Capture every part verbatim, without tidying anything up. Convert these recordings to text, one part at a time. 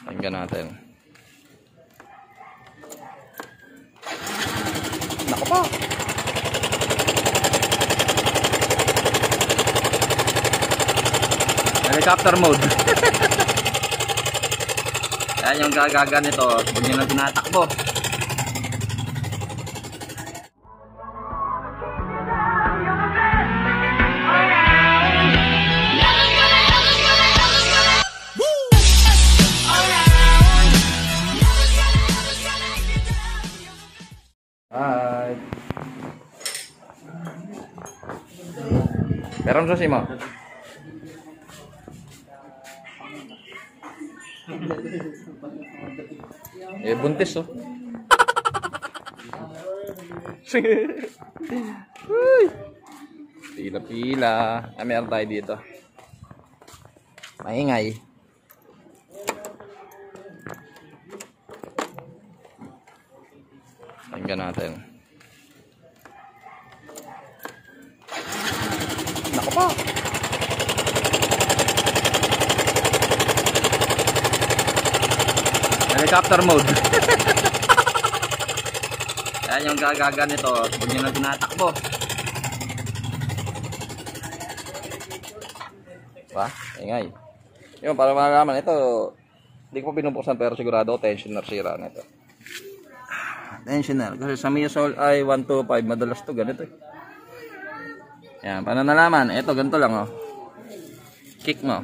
Tingnan natin. Nako pa. Helicopter mode. Yan yung gagaga nito. Huwag nyo na tinatakbo. Hi. Meron susi mo? Eh, buntis oh. Pila-pila. Ah, meron tayo dito. Maingay. Tingnan natin. Nako pa. Helicopter mode. Yan yung gagaga nito. Huwag nyo na tinatakbo. Pa, ingay. Yun, para malaman ito, hindi ko pa pinupuksan pero sigurado tensioner sira nito. Tensioner. Kasi sa Miyasol ay one two five. Madalas to ganito eh. Yan, paano nalaman? Ito, ganito lang oh. Kick mo.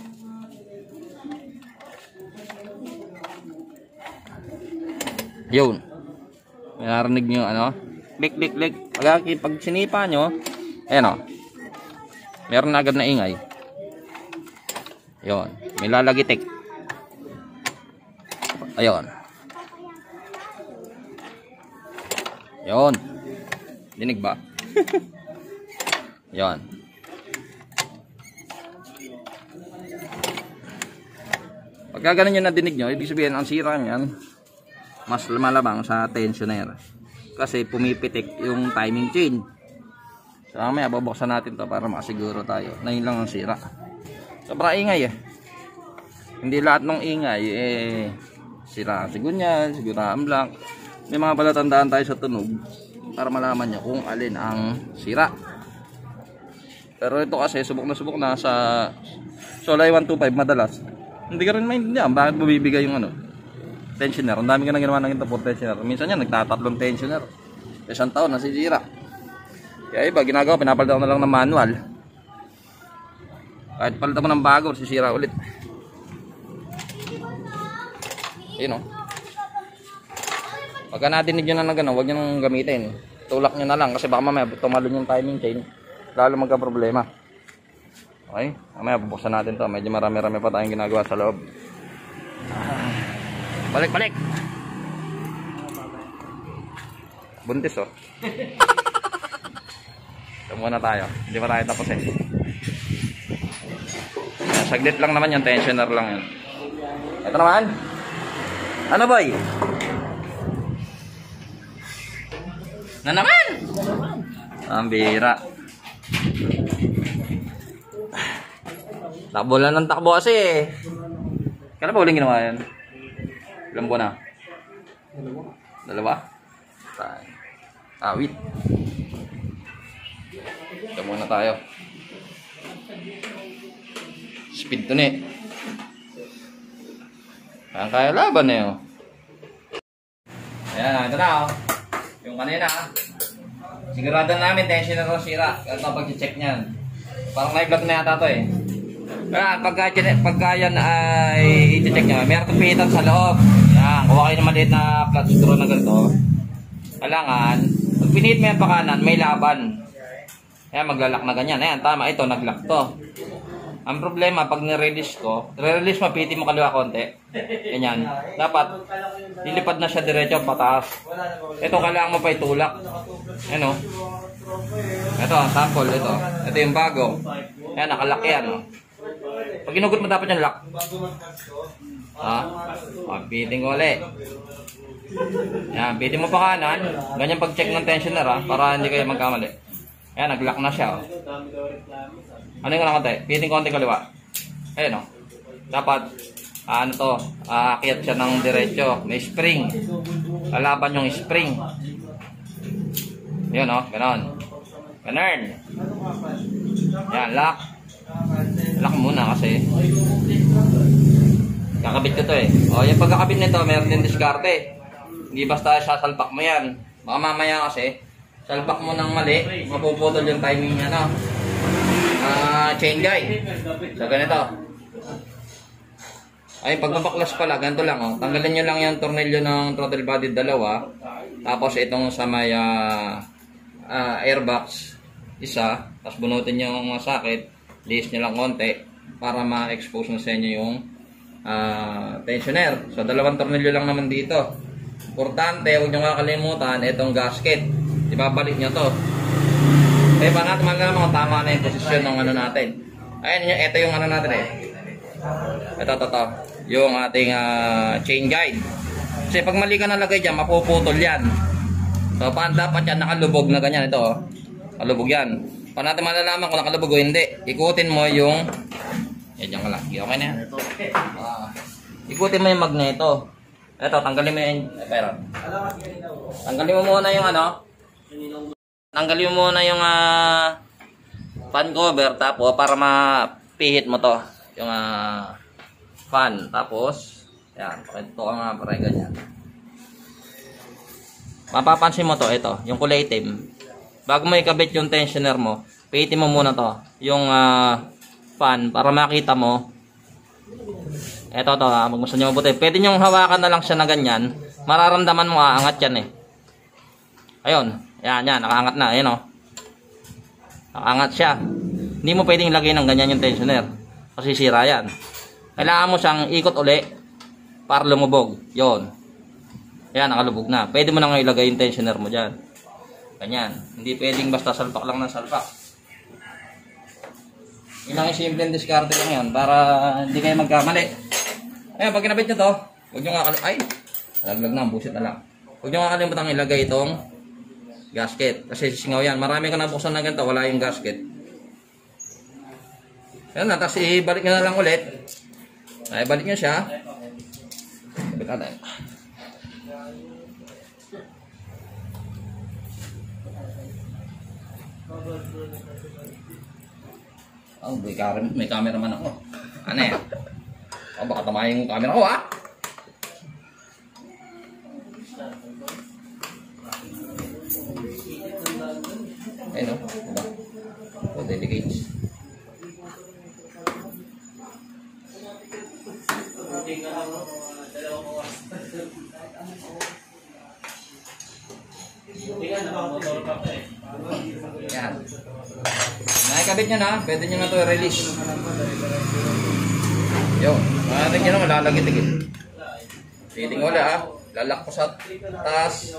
Yun. May narinig nyo ano? Lik, lik, lik. Pag, pag sinipa nyo, ayan o. Meron na agad na ingay. Yun. May lalagitik. Ayun. Yun. Dinig ba? Yun. Pagka ganun yung nadinig nyo, ibig sabihin ang sira nyan, mas malamang sa tensioner. Kasi pumipitik yung timing chain. So mamaya babuksan natin to para makasiguro tayo na yun lang ang sira. Sobrang ingay eh. Hindi lahat ng ingay eh sira. Siguro yan, siguro ang blank. May mga palatandaan tayo sa tunog para malaman nyo kung alin ang sira. Pero ito kasi subok na subok na sa Solay one two five madalas. Hindi ka rin maintindihan bakit bumibigay yung ano tensioner. Ang dami ka nang ginawa ng ito for tensioner. Minsan yan nagtatatlong tensioner. Isang taon nasisira. Kaya iba ginagawa, pinapalitan ko na lang ng manual. Kahit palitan mo ng bago, sisira ulit. Yun o. Pagka natinig nyo na ng gano'n, huwag nyo nang gamitin. Tulak nyo na lang kasi baka mamaya tumalon yung timing chain. Lalo magka problema. Okay? Mamaya bubuksan natin to. Medyo marami-rami pa tayong ginagawa sa loob. Balik, balik. Buntis oh. Ito muna tayo. Hindi pa tayo tapos eh. Saglit lang naman yung tensioner lang yun. Ito naman. Ano boy? Na naman? Ang bira. Takbo lang ng takbo kasi eh. Kailan ba uling ginawa yan? Ilang buwan na? Dalawa. Dalawa? Awit. Ito muna tayo. Speed to ne. Kaya kaya laban eh oh. Ayan, ito na oh. Yung kanina sigurado namin tensioner na sira. Ito pag-check niyan. Parang na-vlog na yata ito eh. Kaya pagka, pagka yan ay i-check nyo, may artipitan sa loob. Yan, kuha kayo ng maliit na flat screw na ganito. Kailangan, pag pinihit mo yan pa kanan, may laban. Ayan, maglalak na ganyan. Ayan, tama, ito, naglock to. Ang problema, pag nirelease ko, re-release mo, piti mo kaliwa konti. Ganyan. Dapat, lilipad na siya diretso, pataas. Ito, kailangan mo pa itulak. Ayan o. Ito, sample, ito. Ito yung bago. Ayan, nakalak yan o. Pag inugot mo dapat yung lock. Ha? O, piting ko ulit. Yan, piting mo pa kanan. Ganyan pag-check ng tensioner ha, para hindi kayo magkamali. Ayan, nag-lock na siya o. Ano yung konti? Piting konti kaliwa. Ayan o. Dapat ano to, aakyat siya ng diretso. May spring. Lalaban yung spring. Yun o, ganon. Ganon. Yan, lock. Lock muna kasi kakabit ko to eh. O, yung pagkakabit nito, meron din diskarte. Hindi basta sasalpak mo yan. Baka mamaya kasi, salpak mo ng mali, mapuputol yung timing niya, no? Uh, chain guide. So, ganito. Ay, pagbabaklas pala, ganito lang, oh. Tanggalin nyo lang yung tornilyo ng throttle body dalawa. Tapos, itong sa may uh, uh, airbox, isa. Tapos, bunutin yung sakit. Liis nyo lang konti para ma-expose na sa inyo yung uh, tensioner. So, dalawang tornilyo lang naman dito. Importante, huwag nyo kakalimutan, itong gasket. Ibabalik nyo to. Kaya pa natin malaman kung tama na yung posisyon ng ano natin. Ayan, ito yung ano natin eh. Ito, ito, ito. Yung ating uh, chain guide. Kasi pag mali ka nalagay dyan, mapuputol yan. So, paano dapat yan nakalubog na ganyan? Ito, oh. Kalubog yan. Paano natin malalaman kung nakalubog o hindi? Ikutin mo yung... Yan, dyan ka lang. Okay na yan. Uh, ikutin mo yung magneto. Ito, tanggalin mo yung... Eh, pero. Tanggalin mo muna yung ano. Tanggalin mo muna yung uh, fan cover. Tapos, para mapihit mo to. Yung uh, fan. Tapos, yan. Pakito ka nga para ganyan. Mapapansin mo to. Ito, yung kulay itim. Bago mo ikabit yung tensioner mo, pihitin mo muna to. Yung uh, fan. Para makita mo. Ito to ha, magmusta nyo mabuti. Pwede nyo hawakan na lang siya na ganyan. Mararamdaman mo aangat yan eh. Ayun, yan yan, nakaangat na, ayun o. Nakaangat siya. Hindi mo pwedeng ilagay ng ganyan yung tensioner. Kasi sira yan. Kailangan mo siyang ikot uli para lumubog. Yun. Yan, nakalubog na. Pwede mo na nga ilagay yung tensioner mo dyan. Ganyan. Hindi pwedeng basta salpak lang ng salpak. Ilang simple diskarte lang yan para hindi kayo magkamali. Ayan, pag kinabit nyo to, huwag nyo nga kalimutan, ay, laglag na, busit na lang. Huwag nyo nga kalimutan ilagay itong gasket. Kasi singaw yan. Marami ka nabuksan na ganito, wala yung gasket. Ayan na, tapos ibalik nyo na lang ulit. Ay, balik nyo siya. Ibalik ka tayo. Oh, may, may cameraman ako. Ano yan? Oh, baka tamayin yung camera ko, ha? Ayun, no? Diba? O, delicates. Yan. Nakikabit nyo na, pwede nyo na ito i-release. Yun, natin nyo na malalagit-igit. Piting wala ha, lalak ko sa taas.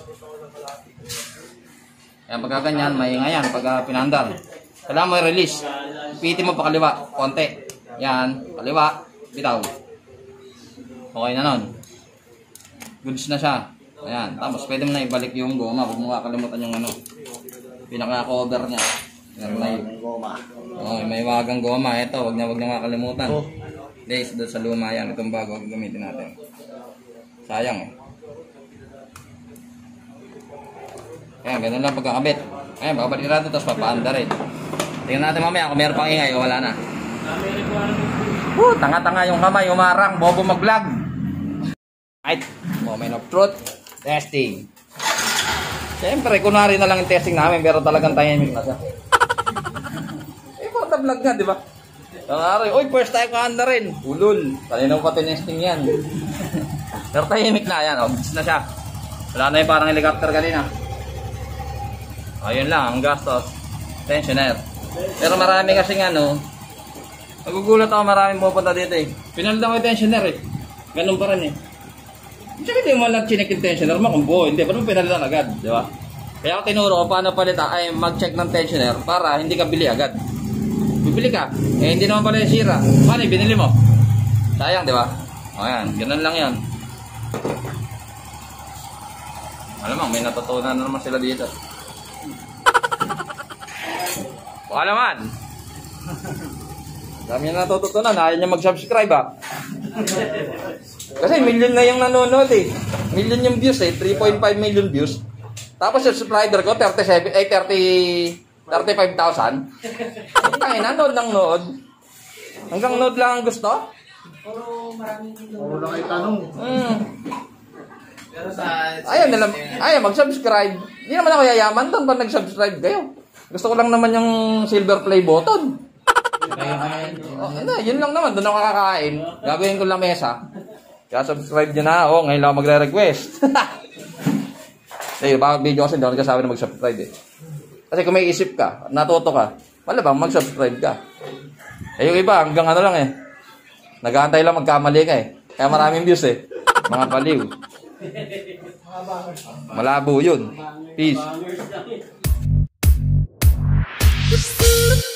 Yan, pagka ganyan, maingay yan, pagka pinandar. Kailangan mo i-release. Piting mo pa kaliwa, konti. Yan, kaliwa, bitaw. Okay na nun. Goods na siya. Ayan, tapos pwede mo na ibalik yung goma. Huwag mo kakalimutan yung ano, pinaka-cover niya. Meron na yun. Oh, may wagang goma. Ito, huwag niya, huwag niya kakalimutan. Days doon sa luma yan. Itong bago gamitin natin. Sayang eh. Ayan, ganun lang pagkakabit. Ayan, babalik natin tapos papaanda rin. Tingnan natin mamaya kung meron pang ingay o wala na. Woo, tanga-tanga yung kamay, umarang, bobo mag-vlog. Right, moment of truth. Testing. Siyempre, kunwari na lang yung testing namin, pero talagang tahimik na siya. Eh, pata vlog nga, di ba? Kunwari, uy, first time ka anda rin. Ulul. Kanina pa tinesting yan. Pero tahimik na, yan. O, bits na siya. Wala na yung parang helicopter kanina. Ayun lang, ang gastos. Tensioner. Pero marami kasing ano, nagugulat ako, maraming pupunta dito eh. Pinalitan ko yung tensioner eh. Ganun pa rin eh. Tsaka hindi mo lang chinek yung tensioner mo kung buo. Hindi, ba't mo pinalitan agad? Di ba? Kaya ako tinuro ko paano palitan ay mag-check ng tensioner para hindi ka bili agad. Bibili ka. Eh, hindi naman pala yung sira. Paano, binili mo? Sayang, di ba? O yan, ganun lang yan. Alam mo, may natutunan na naman sila dito. Baka naman. Dami na natutunan. Ayaw niya mag-subscribe ah. Kasi million na yung nanonood eh. Million yung views eh. three point five million views. Tapos yung subscriber ko, thirty-seven, ay thirty, thirty-five thousand. Ay, nanood ng nood. Hanggang nood lang ang gusto. Puro maraming Puro lang ay tanong. Hmm. Pero sa... Ayaw nila, ayaw mag-subscribe. Hindi naman ako yayaman doon pag nag-subscribe kayo. Gusto ko lang naman yung silver play button. Oh, hindi, yun lang naman. Doon ako kakakain. Gagawin ko lang mesa. Kaya subscribe nyo na. Oh, ngayon lang ako magre-request. Sige, baka video kasi hindi ako nagkasabi na mag-subscribe eh. Kasi kung may isip ka, natuto ka, malabang mag-subscribe ka. Eh yung iba, hanggang ano lang eh. Nag-aantay lang magkamali ka eh. Kaya maraming views eh. Mga baliw. Malabo yun. Peace.